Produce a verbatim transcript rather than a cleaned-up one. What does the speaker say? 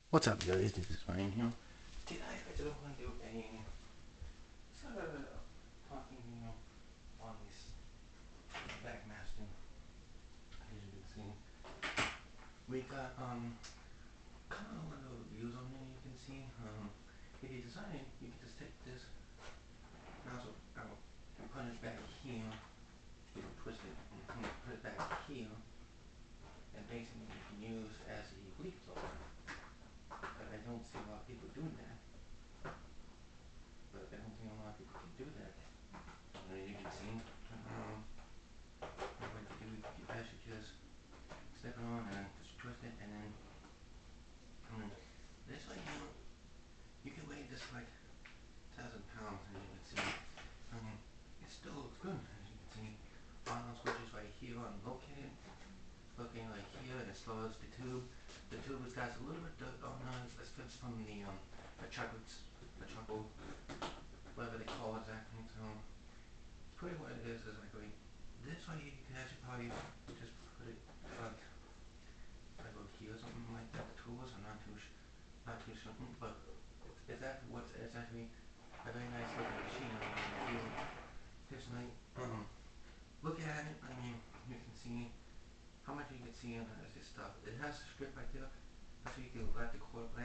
What's up, guys? This is Ryan here. Today I just want to do a sort of talking video on this Vacmaster. As you can see, we got um kind of a lot of reviews on there. You can see um if you decided you can just take this nozzle out and put it back here. You can twist it and put it back here, and basically you can use as a leaf blower. But I don't see a lot of people doing that. But I don't think a lot of people can do that. As you can see, um, what you do, you actually just step it on and just twist it, and then um, this way you you can weigh this like a thousand pounds, as you can see. Um, it still looks good, as you can see. On those switches right here on located, looking like here, and it slows the tube. The tube has got a little bit dirt on it. That's just from the um the chocolates, the chocolate, whatever they call it exactly. So pretty what it is is like going this way. You can actually probably just put it like I go here or something like that. The tools, I'm not too sh not too certain, but it's, it's actually what's it's actually a very nice looking machine. I mean, if you just like um look at it, I mean you can see how much you can see in this stuff. It has a strip right there, so you can let the cord